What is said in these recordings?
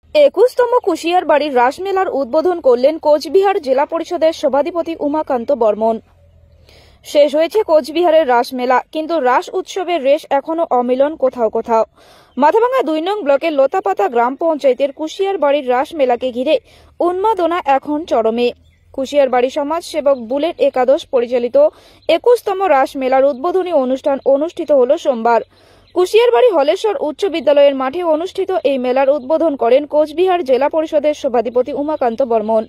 21তম কুশিয়ার বাড়ির রাসমেলার উদ্বোধন করলেন কোচবিহার জেলা পরিষদের সভাধিপতি উমাকান্ত বর্মন। শেষ হয়েছে কোচবিহারের রাসমেলা, কিন্তু রাস উৎসবের রেশ এখনো অমিলন কোথাও কোথাও। মাথাভাঙ্গা 2 নং ব্লকের লতাপাতা গ্রাম পঞ্চায়েতের কুশিয়ার বাড়ির রাসমেলাকে ঘিরে উন্মাদনা এখন চরমে। কুশিয়ার বাড়ি সমাজ সেবক বুলেট একাদশ পরিচালিত 21তম রাসমেলার উদ্বোধনী অনুষ্ঠান অনুষ্ঠিত হল সোমবার। কুশিয়ারবাড়ি হলেশ্বর উচ্চ বিদ্যালয়ের মাঠে অনুষ্ঠিত এই মেলার উদ্বোধন করেন কোচবিহার জেলা পরিষদের সভাধিপতি উমাকান্ত বর্মন।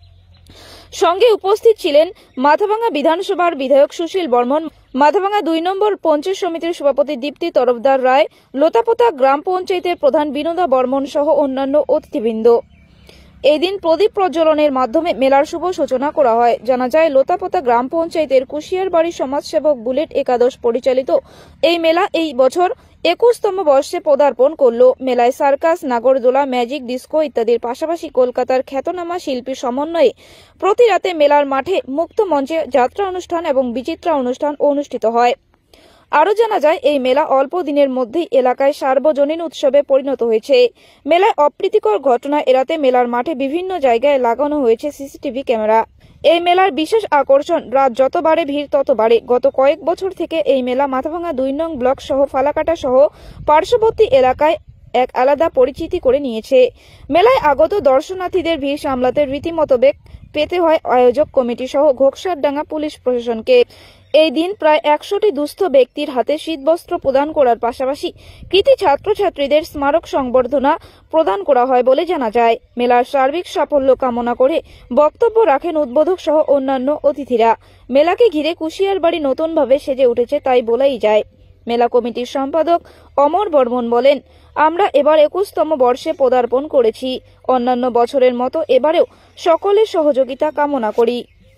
সঙ্গে উপস্থিত ছিলেন মাথাভাঙ্গা বিধানসভার বিধায়ক সুশীল বর্মন, মাথাভাঙ্গা 2 নম্বর পঞ্চায়েত সমিতির সভাপতি দীপ্তি তরফদার রায়, লতাপাতা গ্রাম পঞ্চায়েতের প্রধান বিনোদা বর্মন সহ অন্যান্য অতিথিবৃন্দ। এই দিন প্রদীপ প্রজ্বলনের মাধ্যমে মেলার শুভ সূচনা করা হয়। জানা যায়, লতাপাতা গ্রাম পঞ্চায়েতের কুশিয়ারবাড়ি সমাজসেবক বুলেট একাদশ পরিচালিত এই মেলা এই বছর 21তম বর্ষে পদার্পণ করল। মেলায় সার্কাস, নাগরদোলা, ম্যাজিক, ডিস্কো ইত্যাদির পাশাপাশি কলকাতার খ্যাতনামা শিল্পী সমন্বয়ে প্রতি রাতে মেলার মাঠে মুক্ত মঞ্চে যাত্রা অনুষ্ঠান এবং বিচিত্রা অনুষ্ঠান অনুষ্ঠিত হয়। আরও জানা যায়, এই মেলা অল্প দিনের মধ্যেই এলাকায় সার্বজনীন উৎসবে পরিণত হয়েছে। মেলায় অপ্রীতিকর ঘটনা এড়াতে মেলার মাঠে বিভিন্ন জায়গায় লাগানো হয়েছে সিসিটিভি ক্যামেরা। এই মেলার বিশেষ আকর্ষণ, রাত যত বাড়ে ভিড় তত বাড়ে। গত কয়েক বছর থেকে এই মেলা মাথাভাঙ্গা 2 নং ব্লক সহ ফালাকাটা সহ পার্শ্ববর্তী এলাকায় এক আলাদা পরিচিতি করে নিয়েছে। মেলায় আগত দর্শনার্থীদের ভিড় সামলাতে রীতিমতো বেগ পেতে হয় আয়োজক কমিটি সহ ঘোকসারডাঙ্গা পুলিশ প্রশাসনকে। এই দিন প্রায় 100টি দুস্থ ব্যক্তির হাতে শীতবস্ত্র প্রদান করার পাশাপাশি কৃতি ছাত্রছাত্রীদের স্মারক সংবর্ধনা প্রদান করা হয় বলে জানা যায়। মেলার সার্বিক সাফল্য কামনা করে বক্তব্য রাখেন উদ্বোধক সহ অন্যান্য অতিথিরা। মেলাকে ঘিরে কুশিয়ারবাড়ি নতুনভাবে সেজে উঠেছে তাই বলাই যায়। মেলা কমিটির সম্পাদক অমর বর্মন বলেন, আমরা এবার 21তম বর্ষে পদার্পণ করেছি। অন্যান্য বছরের মতো এবারেও সকলের সহযোগিতা কামনা করি।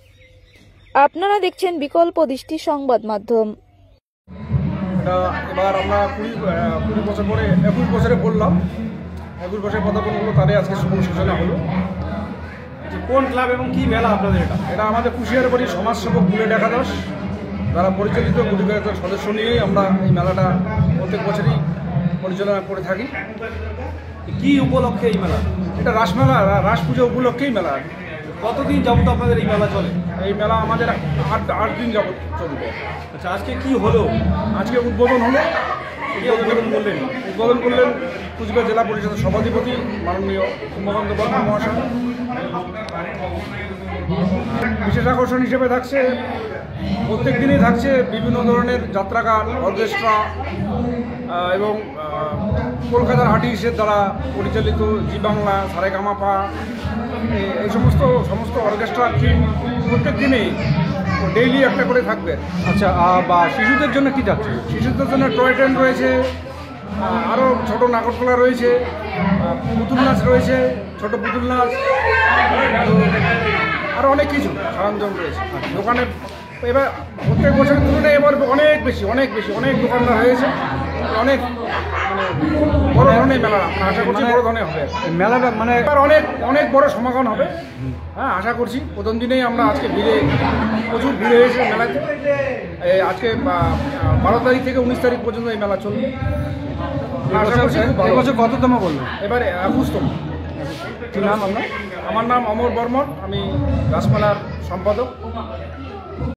আপনারা দেখছেন বিকল্প দৃষ্টি সংবাদ মাধ্যম। এবার আমরা 20 বছর পরে 21 বছরে পড়লাম। 21 বছরে পদার্পণ হলো, তাদের আজকে শুভ সূচনা হলো। কোন ক্লাব এবং কি মেলা আপনাদের? এটা আমাদের কুশিয়ারবাড়ি সমাজসেবক বুলেট একাদশ দ্বারা পরিচালিত বুলেট সদস্য নিয়েই আমরা এই মেলাটা প্রত্যেক বছরই পরিচালনা করে থাকি। কি উপলক্ষে এই মেলা? এটা রাসমেলা, রাস পুজো উপলক্ষেই মেলা। কতদিন যাবত আপনাদের এই মেলা চলে? এই মেলা আমাদের 8 দিন যাবত চলবে। আচ্ছা, আজকে কি হলো? আজকে উদ্বোধন হলো। উদ্বোধন করলেন কুচবিহার জেলা পরিষদের সভাধিপতি মাননীয় উমাকান্ত বর্মন মহাশয়। বিশেষ আকর্ষণ হিসেবে থাকছে, প্রত্যেক দিনই থাকছে বিভিন্ন ধরনের যাত্রাগান, অর্কেস্ট্রা এবং কলকাতার আর্টিস্টের দ্বারা পরিচালিত জি বাংলা, সারেগামাপা, এই সমস্ত অর্কেস্ট্রা টিম প্রত্যেক দিনেই ডেইলি একটা করে থাকবে। আচ্ছা, বা শিশুদের জন্য কি যাচ্ছে? শিশুদের জন্য টয় ট্রেন রয়েছে, আরও ছোটো নাগরদোলা রয়েছে, পুতুল নাচ রয়েছে, ছোট পুতুল নাচ, আরও অনেক কিছু সরঞ্জাম রয়েছে দোকানে। এবার প্রত্যেক বছরের তুলনায় এবার অনেক দোকানদার হয়েছে। অনেক বড় ধরনের মেলা, আশা করছি বড় ধরনের হবে মেলাটা। মানে এবার অনেক বড় সমাগম হবে। হ্যাঁ, আশা করছি। প্রথম দিনেই আমরা আজকে প্রচুর ভিড় হয়েছে মেলাতে। আজকে 12 তারিখ থেকে 19 তারিখ পর্যন্ত এই মেলা চলবে। এবছর কততম বলবেন? এবারে 21তম। কি নাম আপনার? আমার নাম অমর বর্মন, আমি রাসমেলার সম্পাদক।